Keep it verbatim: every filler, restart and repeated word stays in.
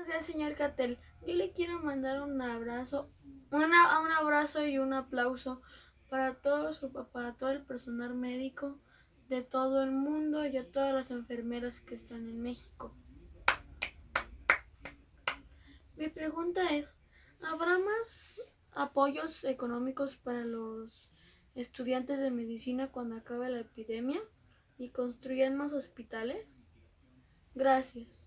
días, señor Catel. Yo le quiero mandar un abrazo, una, un abrazo y un aplauso para todo, su, para todo el personal médico de todo el mundo y a todas las enfermeras que están en México. Mi pregunta es, ¿habrá más apoyos económicos para los estudiantes de medicina cuando acabe la epidemia y construyan más hospitales? Gracias.